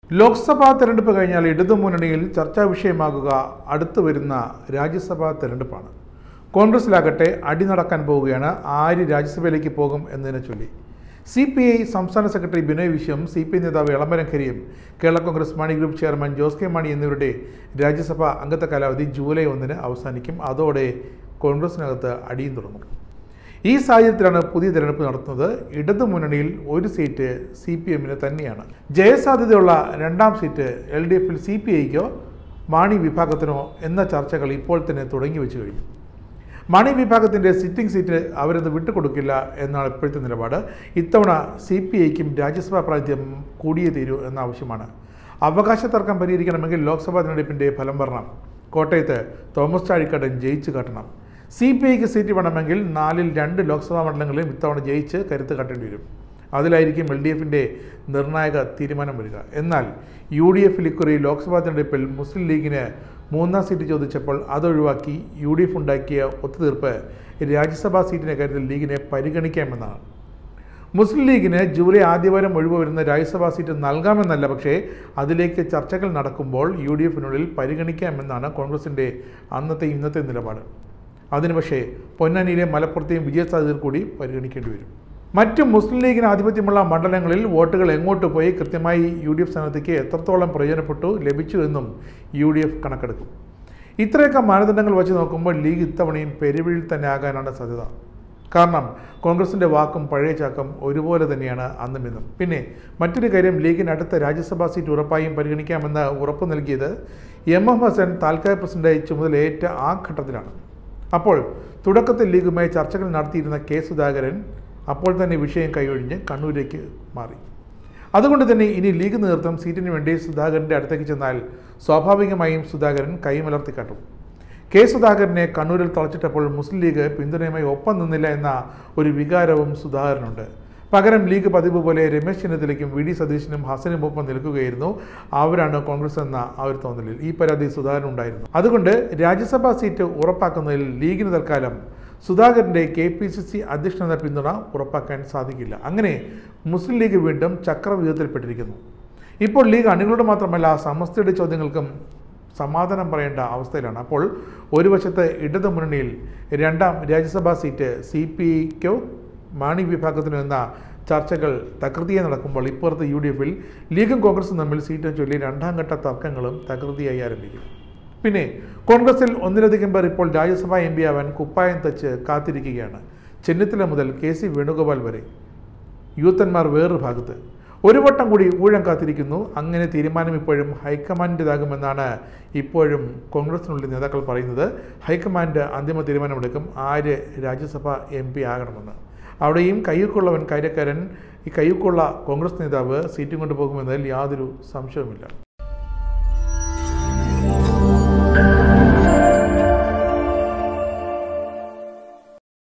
ലോക്സഭാ തെരഞ്ഞെടുപ്പ് കഴിഞ്ഞാൽ ഇടതുമുന്നണിയിൽ ചർച്ചാ വിഷയമാകുക അടുത്തു വരുന്ന രാജ്യസഭാ തെരഞ്ഞെടുപ്പാണ്. കോൺഗ്രസിലാകട്ടെ അടി നടക്കാൻ പോവുകയാണ്. ആര് രാജ്യസഭയിലേക്ക് പോകും എന്നതിനെ ചൊല്ലി CPI സംസ്ഥാന സെക്രട്ടറി ബിനോയ് വിശ്വം, CPI നേതാവ് Elamaram Kareem, Kerala Congress Mani group chairman Jose K Mani എന്നിവരുടെ രാജ്യസഭാ അംഗത്വ കാലാവധി ജൂലൈ 1 അവസാനിക്കും. അതോടെ കോൺഗ്രസിനകത്ത് അടിയും തുടങ്ങും. ഈ സാഹചര്യത്തിലാണ് പുതിയ തെരഞ്ഞെടുപ്പ് നടത്തുന്നത്. ഇടതുമുന്നണിയിൽ ഒരു സീറ്റ് CPM തന്നെയാണ്. ജയസാധ്യതയുള്ള രണ്ടാം സീറ്റ് LDFിൽ CPIക്കോ മാണി വിഭാഗത്തിനോ എന്ന ചർച്ചകൾ ഇപ്പോൾ തന്നെ തുടങ്ങി വെച്ചു കഴിഞ്ഞു. മാണി വിഭാഗത്തിൻ്റെ സിറ്റിംഗ് സീറ്റ് അവരത് വിട്ടുകൊടുക്കില്ല എന്നാണ് ഇപ്പോഴത്തെ നിലപാട്. ഇത്തവണ CPIക്കും രാജ്യസഭാ പ്രാതിനിധ്യം കൂടിയേ തീരൂ എന്ന ആവശ്യമാണ്. അവകാശ തർക്കം പരിഹരിക്കണമെങ്കിൽ ലോക്സഭാ തെരഞ്ഞെടുപ്പിൻ്റെ ഫലം വരണം. കോട്ടയത്ത് തോമസ് ചാഴിക്കാടൻ ജയിച്ചു കാട്ടണം. CPIക്ക് സീറ്റ് വേണമെങ്കിൽ 4-ൽ 2 ലോക്സഭാ മണ്ഡലങ്ങളിലും ഇത്തവണ ജയിച്ച് കരുത്ത് കാട്ടേണ്ടി വരും. അതിലായിരിക്കും LDFിൻ്റെ നിർണായക തീരുമാനം വരിക. എന്നാൽ UDFിൽ ഇക്കുറി ലോക്സഭാ തെരഞ്ഞെടുപ്പിൽ മുസ്ലിം ലീഗിന് 3ാം സീറ്റ് ചോദിച്ചപ്പോൾ അതൊഴിവാക്കി UDF ഉണ്ടാക്കിയ ഒത്തുതീർപ്പ് രാജ്യസഭാ സീറ്റിൻ്റെ കാര്യത്തിൽ ലീഗിനെ പരിഗണിക്കാമെന്നാണ്. മുസ്ലിം ലീഗിന് ജൂലൈ ആദ്യവാരം ഒഴിവ് വരുന്ന രാജ്യസഭാ സീറ്റ് നൽകാമെന്നല്ല, പക്ഷേ അതിലേക്ക് ചർച്ചകൾ നടക്കുമ്പോൾ UDFിനുള്ളിൽ പരിഗണിക്കാമെന്നാണ് കോൺഗ്രസിൻ്റെ അന്നത്തെ ഇന്നത്തെ നിലപാട്. അതിന് പക്ഷേ പൊന്നാനിയിലെ മലപ്പുറത്തെയും വിജയസാധ്യതയിൽ കൂടി പരിഗണിക്കേണ്ടി വരും. മറ്റ് മുസ്ലിം ലീഗിന് ആധിപത്യമുള്ള മണ്ഡലങ്ങളിൽ വോട്ടുകൾ എങ്ങോട്ട് പോയി, കൃത്യമായി UDF സ്ഥാനാർത്ഥിക്ക് എത്രത്തോളം പ്രയോജനപ്പെട്ടു ലഭിച്ചു എന്നും UDF കണക്കെടുക്കും. ഇത്രയൊക്കെ മാനദണ്ഡങ്ങൾ വച്ച് നോക്കുമ്പോൾ ലീഗ് ഇത്തവണയും പെരുവഴിയിൽ തന്നെ ആകാനാണ് സാധ്യത. കാരണം കോൺഗ്രസിൻ്റെ വാക്കും പഴയ ചാക്കും ഒരുപോലെ തന്നെയാണ് അന്നും ഇന്നും. പിന്നെ മറ്റൊരു കാര്യം, ലീഗിന് അടുത്ത രാജ്യസഭാ സീറ്റ് ഉറപ്പായും പരിഗണിക്കാമെന്ന് ഉറപ്പ് നൽകിയത് MM ഹസൻ താൽക്കാലിക പ്രസിഡന്റായി ചുമതലയേറ്റ ആ ഘട്ടത്തിലാണ്. അപ്പോൾ തുടക്കത്തിൽ ലീഗുമായി ചർച്ചകൾ നടത്തിയിരുന്ന K സുധാകരൻ അപ്പോൾ തന്നെ വിഷയം കൈയൊഴിഞ്ഞ് കണ്ണൂരിലേക്ക് മാറി. അതുകൊണ്ട് തന്നെ ഇനി ലീഗ് നേതൃത്വം സീറ്റിന് വേണ്ടി സുധാകരൻ്റെ അടുത്തേക്ക് ചെന്നാൽ സ്വാഭാവികമായും സുധാകരൻ കൈമലർത്തിക്കാട്ടും. K സുധാകരനെ കണ്ണൂരിൽ തളച്ചിട്ടപ്പോൾ മുസ്ലിം ലീഗ് പിന്തുണയുമായി ഒപ്പം നിന്നില്ല എന്ന ഒരു വികാരവും സുധാകരനുണ്ട്. പകരം ലീഗ് പതിവ് പോലെ രമേശ് ചെന്നിത്തലയ്ക്കും VD സതീശനും ഹസനും ഒപ്പം നിൽക്കുകയായിരുന്നു. അവരാണ് കോൺഗ്രസ് എന്ന ആ ഒരു തോന്നലിൽ ഈ പരാതി സുധാകരനുണ്ടായിരുന്നു. അതുകൊണ്ട് രാജ്യസഭാ സീറ്റ് ഉറപ്പാക്കുന്നതിൽ ലീഗിന് തൽക്കാലം സുധാകരൻ്റെ KPCC അധ്യക്ഷനെന്ന പിന്തുണ ഉറപ്പാക്കാൻ സാധിക്കില്ല. അങ്ങനെ മുസ്ലിം ലീഗ് വീണ്ടും ചക്രവ്യൂഹത്തിൽപ്പെട്ടിരിക്കുന്നു. ഇപ്പോൾ ലീഗ് അണികളോട് മാത്രമല്ല സമസ്തയുടെ ചോദ്യങ്ങൾക്കും സമാധാനം പറയേണ്ട അവസ്ഥയിലാണ്. അപ്പോൾ ഒരു വശത്ത് ഇടതുമുന്നണിയിൽ 2ാം രാജ്യസഭാ സീറ്റ് CPIക്കോ മാണി വിഭാഗത്തിനോ എന്ന ചർച്ചകൾ തകൃതിയായി നടക്കുമ്പോൾ ഇപ്പുറത്ത് UDFിൽ ലീഗും കോൺഗ്രസും തമ്മിൽ സീറ്റിനെ ചൊല്ലി 2ാം ഘട്ട തർക്കങ്ങളും തകൃതിയായി ആരംഭിക്കും. പിന്നെ കോൺഗ്രസിൽ ഒന്നിലധികം പേർ ഇപ്പോൾ രാജ്യസഭാ MP ആവാൻ കുപ്പായം തച്ച് കാത്തിരിക്കുകയാണ്. ചെന്നിത്തല മുതൽ KC വേണുഗോപാൽ വരെ. യൂത്തന്മാർ വേറൊരു ഭാഗത്ത് ഒരു വട്ടം കൂടി ഊഴം കാത്തിരിക്കുന്നു. അങ്ങനെ തീരുമാനം ഇപ്പോഴും ഹൈക്കമാൻഡിൻ്റെതാകുമെന്നാണ് ഇപ്പോഴും കോൺഗ്രസിനുള്ളിൽ നേതാക്കൾ പറയുന്നത്. ഹൈക്കമാൻഡ് അന്തിമ തീരുമാനമെടുക്കും ആര് രാജ്യസഭാ MP ആകണമെന്ന്. അവിടെയും കയ്യൂക്കുള്ളവൻ കാര്യക്കാരൻ, ഈ കയ്യൂക്കുള്ള കോൺഗ്രസ് നേതാവ് സീറ്റും കൊണ്ടുപോകുമെന്നതിൽ യാതൊരു സംശയവുമില്ല.